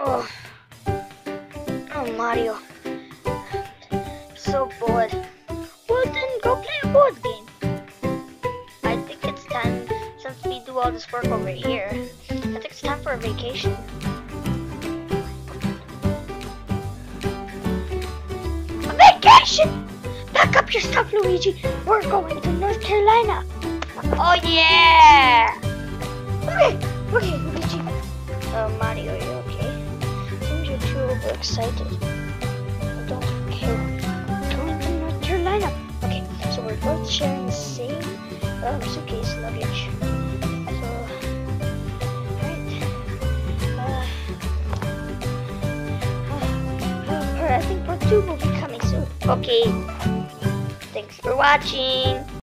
Oh, oh Mario, so bored. Well then, go play a board game. I think it's time, since we do all this work over here, I think it's time for a vacation. A vacation! Pack up your stuff, Luigi. We're going to North Carolina. Oh yeah! Okay, Luigi. Mario, are you okay? Seems you're too overexcited. Don't care. We're going to North Carolina. Okay, so we're both sharing the same suitcase luggage. So, alright. I think part 2 will be coming soon. Okay. Thanks for watching.